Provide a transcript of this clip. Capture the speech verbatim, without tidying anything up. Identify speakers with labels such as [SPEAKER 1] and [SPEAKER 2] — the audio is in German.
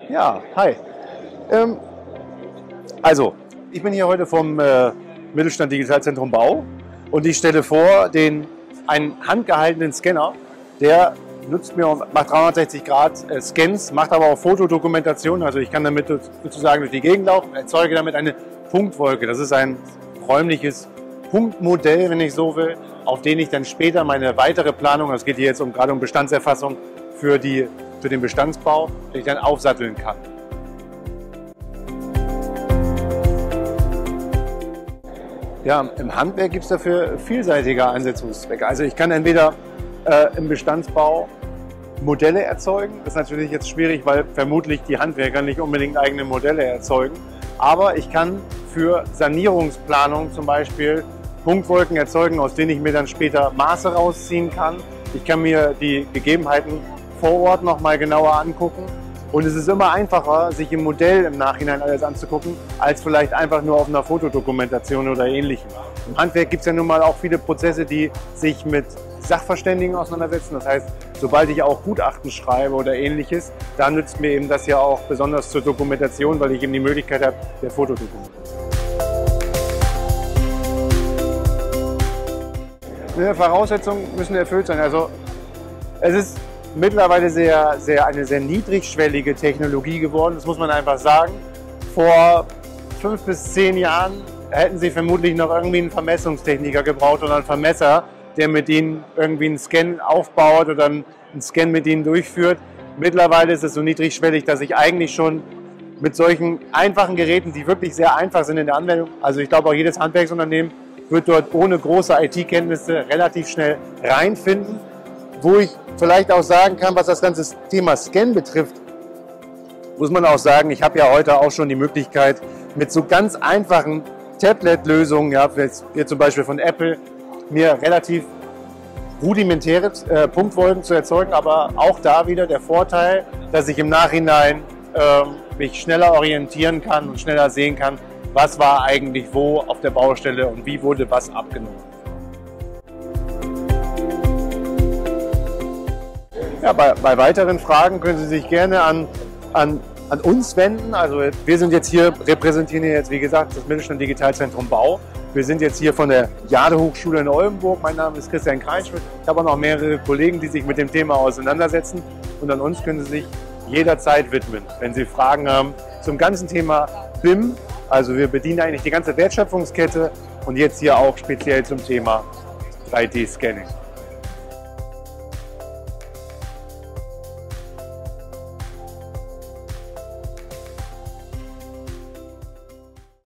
[SPEAKER 1] Ja, hi. Ähm, also, ich bin hier heute vom äh, Mittelstand Digitalzentrum Bau und ich stelle vor den, einen handgehaltenen Scanner, der nutzt mir und macht dreihundertsechzig Grad äh, Scans, macht aber auch Fotodokumentation. Also ich kann damit sozusagen durch die Gegend laufen, erzeuge damit eine Punktwolke. Das ist ein räumliches Punktmodell, wenn ich so will, auf den ich dann später meine weitere Planung, es geht hier jetzt um, gerade um Bestandserfassung für, die, für den Bestandsbau, den ich dann aufsatteln kann. Ja, im Handwerk gibt es dafür vielseitige Einsetzungszwecke. Also ich kann entweder äh, im Bestandsbau Modelle erzeugen. Das ist natürlich jetzt schwierig, weil vermutlich die Handwerker nicht unbedingt eigene Modelle erzeugen. Aber ich kann für Sanierungsplanung zum Beispiel Punktwolken erzeugen, aus denen ich mir dann später Maße rausziehen kann. Ich kann mir die Gegebenheiten vor Ort noch mal genauer angucken. Und es ist immer einfacher, sich im Modell im Nachhinein alles anzugucken, als vielleicht einfach nur auf einer Fotodokumentation oder Ähnlichem. Im Handwerk gibt es ja nun mal auch viele Prozesse, die sich mit Sachverständigen auseinandersetzen. Das heißt, sobald ich auch Gutachten schreibe oder Ähnliches, dann nützt mir eben das ja auch besonders zur Dokumentation, weil ich eben die Möglichkeit habe der Fotodokumentation. Eine Voraussetzungen müssen erfüllt sein. Also es ist mittlerweile sehr, sehr, eine sehr niedrigschwellige Technologie geworden, das muss man einfach sagen. Vor fünf bis zehn Jahren hätten Sie vermutlich noch irgendwie einen Vermessungstechniker gebraucht oder einen Vermesser, der mit Ihnen irgendwie einen Scan aufbaut oder einen Scan mit Ihnen durchführt. Mittlerweile ist es so niedrigschwellig, dass ich eigentlich schon mit solchen einfachen Geräten, die wirklich sehr einfach sind in der Anwendung, also ich glaube auch jedes Handwerksunternehmen wird dort ohne große I T-Kenntnisse relativ schnell reinfinden. Wo ich vielleicht auch sagen kann, was das ganze Thema Scan betrifft, muss man auch sagen, ich habe ja heute auch schon die Möglichkeit, mit so ganz einfachen Tablet-Lösungen, ja, jetzt hier zum Beispiel von Apple, mir relativ rudimentäre äh, Punktwolken zu erzeugen, aber auch da wieder der Vorteil, dass ich im Nachhinein äh, mich schneller orientieren kann und schneller sehen kann, was war eigentlich wo auf der Baustelle und wie wurde was abgenommen. Ja, bei, bei weiteren Fragen können Sie sich gerne an, an, an uns wenden. Also wir sind jetzt hier, repräsentieren hier jetzt wie gesagt das Mittelstand Digitalzentrum Bau. Wir sind jetzt hier von der Jade-Hochschule in Oldenburg. Mein Name ist Christian Kreinschmidt. Ich habe auch noch mehrere Kollegen, die sich mit dem Thema auseinandersetzen. Und an uns können Sie sich jederzeit widmen, wenn Sie Fragen haben zum ganzen Thema B I M. Also wir bedienen eigentlich die ganze Wertschöpfungskette und jetzt hier auch speziell zum Thema drei D Scanning.